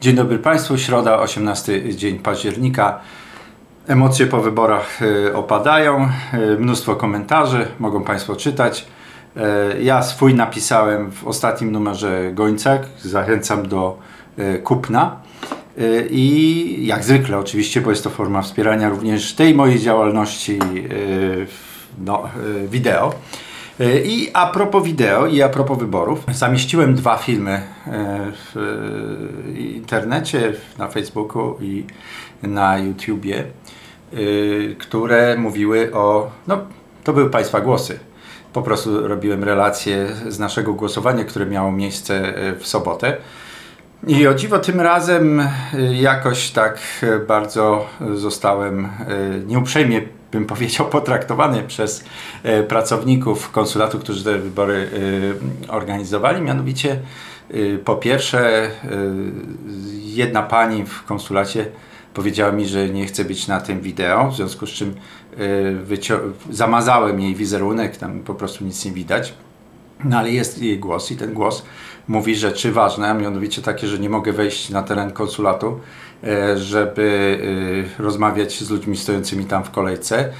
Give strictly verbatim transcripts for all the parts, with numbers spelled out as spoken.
Dzień dobry Państwu, środa, osiemnasty dzień października. Emocje po wyborach opadają, mnóstwo komentarzy, mogą Państwo czytać. Ja swój napisałem w ostatnim numerze Gońcek, zachęcam do kupna. I jak zwykle oczywiście, bo jest to forma wspierania również tej mojej działalności no, wideo. I a propos wideo i a propos wyborów, zamieściłem dwa filmy w internecie, na Facebooku i na YouTubie, które mówiły o, no to były Państwa głosy. Po prostu robiłem relacje z naszego głosowania, które miało miejsce w sobotę. I o dziwo tym razem jakoś tak bardzo zostałem nieuprzejmie, bym powiedział, potraktowany przez pracowników konsulatu, którzy te wybory organizowali. Mianowicie po pierwsze jedna pani w konsulacie powiedziała mi, że nie chce być na tym wideo, w związku z czym zamazałem jej wizerunek, tam po prostu nic nie widać. No ale jest jej głos i ten głos mówi rzeczy ważne, a mianowicie takie, że nie mogę wejść na teren konsulatu, żeby rozmawiać z ludźmi stojącymi tam w kolejce,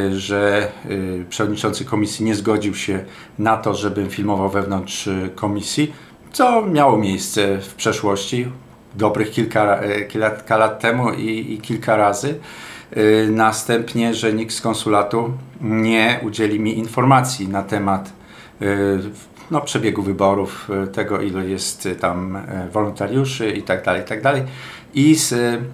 że przewodniczący komisji nie zgodził się na to, żebym filmował wewnątrz komisji, co miało miejsce w przeszłości, dobrych kilka, kilka lat temu i, i kilka razy. Następnie, że nikt z konsulatu nie udzieli mi informacji na temat no, przebiegu wyborów, tego ile jest tam wolontariuszy i tak dalej, i tak dalej. I z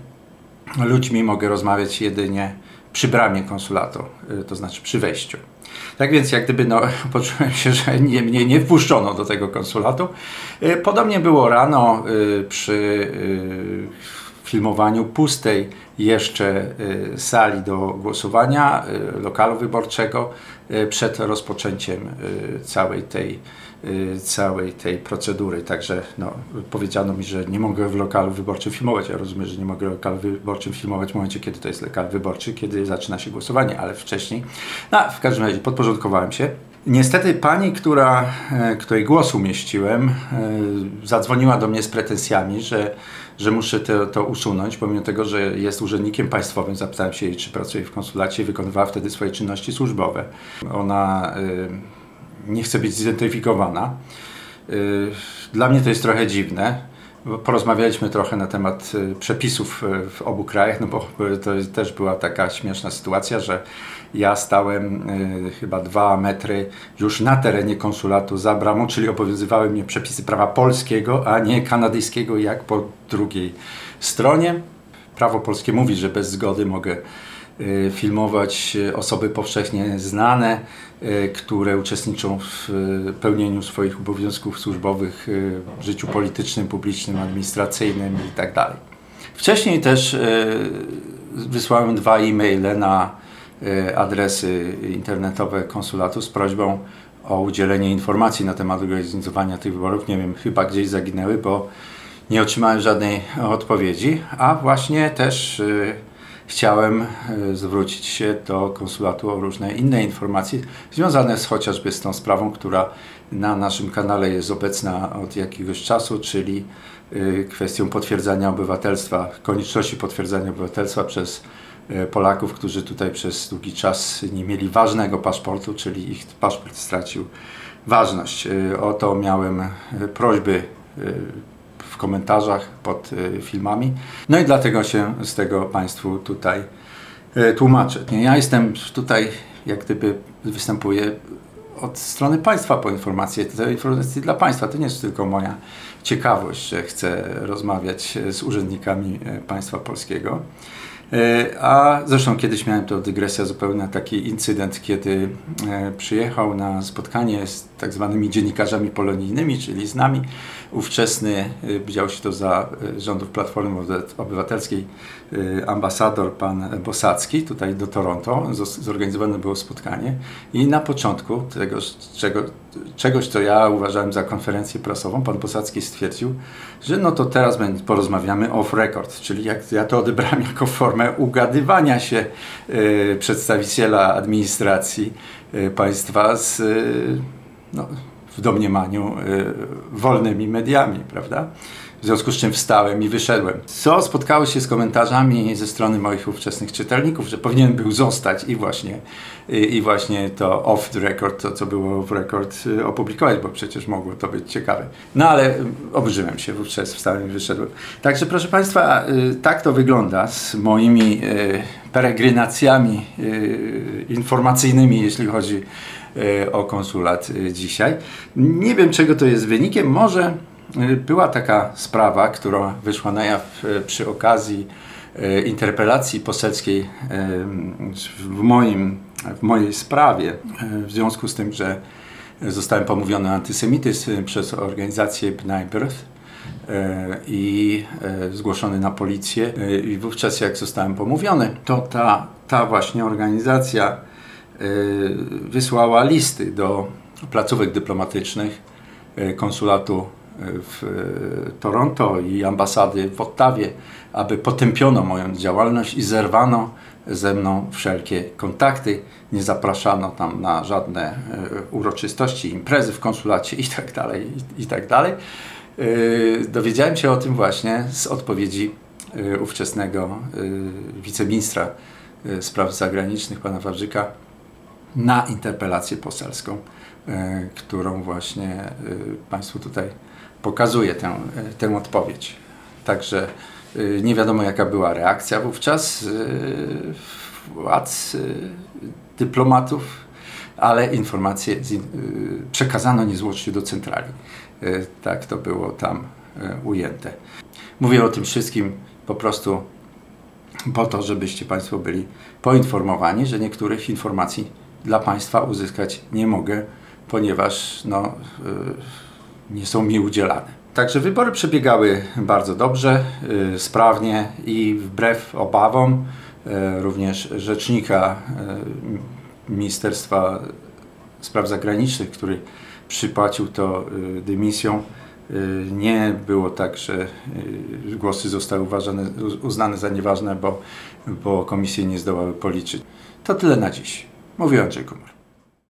ludźmi mogę rozmawiać jedynie przy bramie konsulatu, to znaczy przy wejściu. Tak więc jak gdyby no, poczułem się, że nie, mnie nie wpuszczono do tego konsulatu. Podobnie było rano przy filmowaniu pustej jeszcze sali do głosowania, lokalu wyborczego, przed rozpoczęciem całej tej, całej tej procedury. Także no, powiedziano mi, że nie mogę w lokalu wyborczym filmować. Ja rozumiem, że nie mogę w lokalu wyborczym filmować w momencie, kiedy to jest lokal wyborczy, kiedy zaczyna się głosowanie, ale wcześniej. No, w każdym razie podporządkowałem się. Niestety pani, która, której głos umieściłem, zadzwoniła do mnie z pretensjami, że, że muszę to, to usunąć, pomimo tego, że jest urzędnikiem państwowym. Zapytałem się jej, czy pracuje w konsulacie i wykonywała wtedy swoje czynności służbowe. Ona y, nie chce być zidentyfikowana. Y, dla mnie to jest trochę dziwne. Porozmawialiśmy trochę na temat przepisów w obu krajach, no bo to też była taka śmieszna sytuacja, że ja stałem y, chyba dwa metry już na terenie konsulatu za bramą, czyli obowiązywały mnie przepisy prawa polskiego, a nie kanadyjskiego, jak po drugiej stronie. Prawo polskie mówi, że bez zgody mogę y, filmować osoby powszechnie znane, y, które uczestniczą w y, pełnieniu swoich obowiązków służbowych y, w życiu politycznym, publicznym, administracyjnym itd. Wcześniej też y, wysłałem dwa e-maile na adresy internetowe konsulatu z prośbą o udzielenie informacji na temat organizowania tych wyborów. Nie wiem, chyba gdzieś zaginęły, bo nie otrzymałem żadnej odpowiedzi, a właśnie też y, chciałem y, zwrócić się do konsulatu o różne inne informacje związane z, chociażby z tą sprawą, która na naszym kanale jest obecna od jakiegoś czasu, czyli y, kwestią potwierdzania obywatelstwa, konieczności potwierdzania obywatelstwa przez Polaków, którzy tutaj przez długi czas nie mieli ważnego paszportu, czyli ich paszport stracił ważność. O to miałem prośby w komentarzach pod filmami. No i dlatego się z tego Państwu tutaj tłumaczę. Ja jestem tutaj, jak gdyby występuję od strony państwa po informacje. To informacje dla państwa. To nie jest tylko moja ciekawość, że chcę rozmawiać z urzędnikami państwa polskiego. A zresztą kiedyś miałem, to dygresja zupełnie, taki incydent, kiedy przyjechał na spotkanie z tak zwanymi dziennikarzami polonijnymi, czyli z nami, ówczesny, działo się to za rządów Platformy Obywatelskiej, ambasador pan Bosacki tutaj do Toronto. Zorganizowane było spotkanie i na początku tego, czego, czegoś, co ja uważałem za konferencję prasową, pan Bosacki stwierdził, że no to teraz porozmawiamy off record, czyli jak ja to odebrałem jako formę ugadywania się y, przedstawiciela administracji y, państwa z y, no, w domniemaniu wolnymi mediami, prawda? W związku z czym wstałem i wyszedłem. Co spotkało się z komentarzami ze strony moich ówczesnych czytelników, że powinien był zostać i właśnie, i, i właśnie to off the record, to co było w record, opublikować, bo przecież mogło to być ciekawe. No ale oburzyłem się wówczas, wstałem i wyszedłem. Także proszę Państwa, tak to wygląda z moimi peregrinacjami informacyjnymi, jeśli chodzi o konsulat dzisiaj. Nie wiem, czego to jest wynikiem. Może była taka sprawa, która wyszła na jaw przy okazji interpelacji poselskiej w, moim, w mojej sprawie, w związku z tym, że zostałem pomówiony o antysemityzm przez organizację B'nai B'rith i zgłoszony na policję. I wówczas, jak zostałem pomówiony, to ta, ta właśnie organizacja wysłała listy do placówek dyplomatycznych, konsulatu w Toronto i ambasady w Ottawie, aby potępiono moją działalność i zerwano ze mną wszelkie kontakty. Nie zapraszano tam na żadne uroczystości, imprezy w konsulacie i tak dalej, i tak dalej. Dowiedziałem się o tym właśnie z odpowiedzi ówczesnego wiceministra spraw zagranicznych, pana Wawrzyka, na interpelację poselską, którą właśnie Państwu tutaj pokazuję, tę, tę odpowiedź. Także nie wiadomo, jaka była reakcja wówczas władz, dyplomatów, ale informacje przekazano niezwłocznie do centrali. Tak to było tam ujęte. Mówię o tym wszystkim po prostu po to, żebyście Państwo byli poinformowani, że niektórych informacji dla Państwa uzyskać nie mogę, ponieważ no, yy, nie są mi udzielane. Także wybory przebiegały bardzo dobrze, yy, sprawnie i wbrew obawom yy, również rzecznika yy, Ministerstwa Spraw Zagranicznych, który przypłacił to yy, dymisją, yy, nie było tak, że yy, głosy zostały uważane, uznane za nieważne, bo, bo komisje nie zdołały policzyć. To tyle na dziś. Mówił Andrzej Komar.